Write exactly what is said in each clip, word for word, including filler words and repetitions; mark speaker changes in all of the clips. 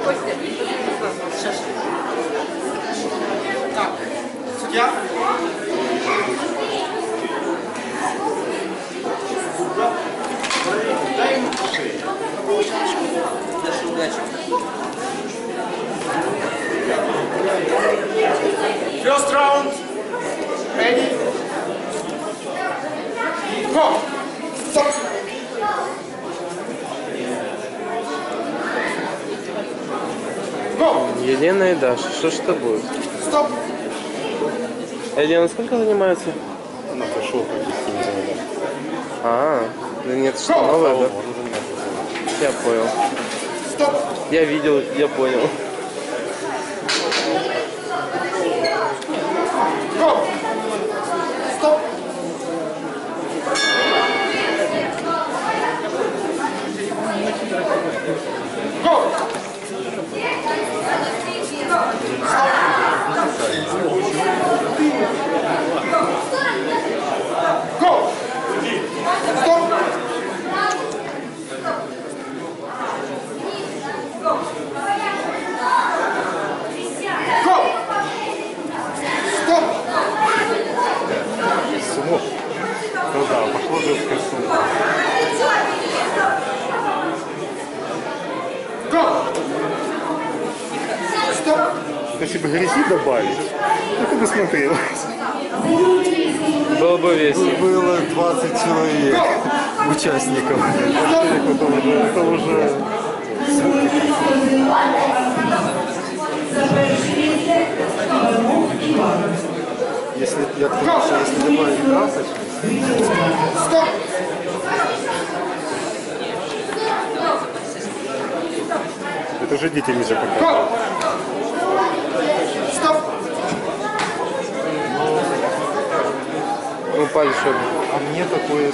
Speaker 1: Так, судья. Дай ему шею. Нашу удачу. First round. Ready. Go. Stop. Go.
Speaker 2: Елена и Даша, что ж это будет?
Speaker 1: Стоп.
Speaker 2: Елена сколько занимается?
Speaker 3: Она пошел,
Speaker 2: А, да нет, что новое, да? Я понял.
Speaker 1: Стоп.
Speaker 2: Я видел, я понял.
Speaker 1: Go. Стоп. Go. Go. Стоп. Go. Стоп.
Speaker 3: Сумок. Ну да, пошло женское сумка.
Speaker 1: Go. Стоп.
Speaker 3: Если бы грязи добавить, ну ты бы смотрел.
Speaker 2: Было бы весело.
Speaker 4: Было двадцать человек участников.
Speaker 3: Это уже, это уже...
Speaker 4: Если я думаю, что если добавить красочность,
Speaker 1: Стоп.
Speaker 3: Это уже детям нельзя показывать.
Speaker 1: Go. Стоп.
Speaker 2: Ну, большой.
Speaker 4: а мне такое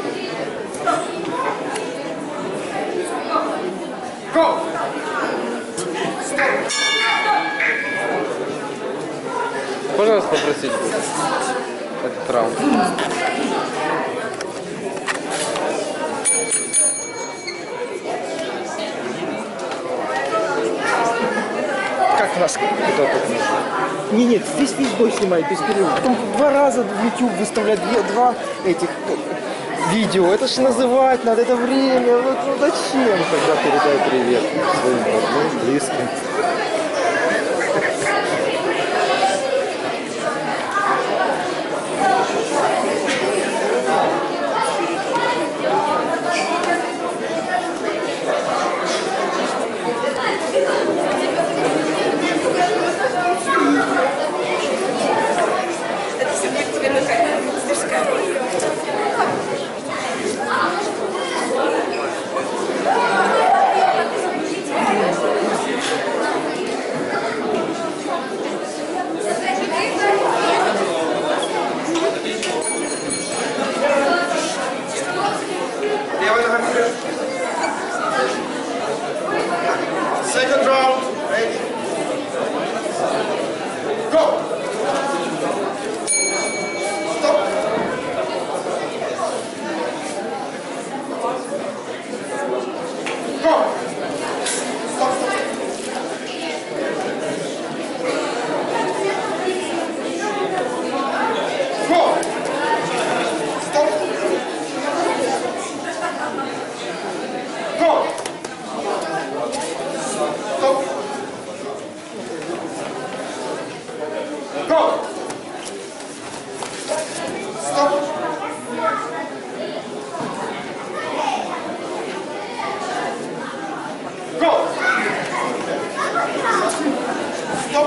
Speaker 1: Go. Стоп.
Speaker 2: Можно вас попросить будет? Этот раунд.
Speaker 5: Как нас кто тут? Не, нет, здесь весь бой снимает без перерыва. Потом два раза в YouTube выставлять две, два этих видео. Это ж называть надо, это время. Вот, ну зачем?
Speaker 4: тогда передай привет своим родным, близким.
Speaker 1: Second round. Ready. Go. Stop. Go. Stop. Go. Stop. Go. Stop. Go. Stop. Go. Stop.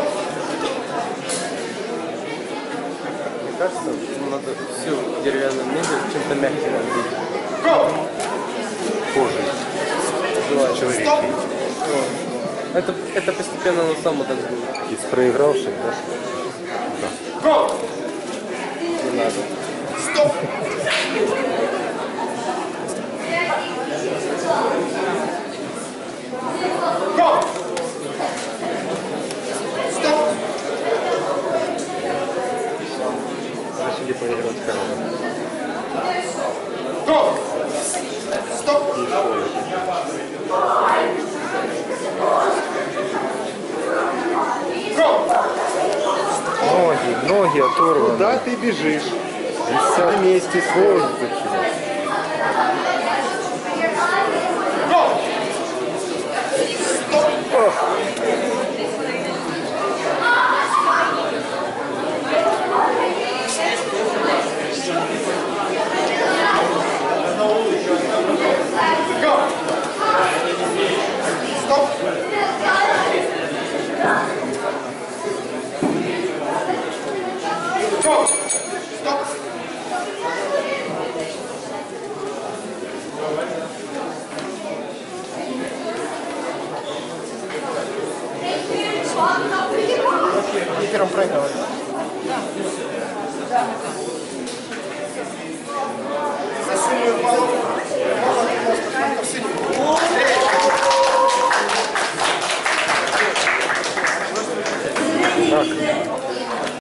Speaker 2: Мне кажется, надо всю деревянную мебель чем-то мягким отбить.
Speaker 1: Go.
Speaker 3: Позже. Человек.
Speaker 1: Stop.
Speaker 2: Это, это постепенно оно само так будет.
Speaker 3: Из проигравших, да?
Speaker 1: Go.
Speaker 2: Не надо.
Speaker 1: Stop. Go. Stop.
Speaker 3: Решили поиграть король.
Speaker 1: Go. Stop.
Speaker 5: ноги оторваны.
Speaker 3: Куда ты бежишь?
Speaker 5: Висят.
Speaker 3: На месте
Speaker 5: В
Speaker 3: стой.
Speaker 5: воздухе. Первым проигрывали. Так.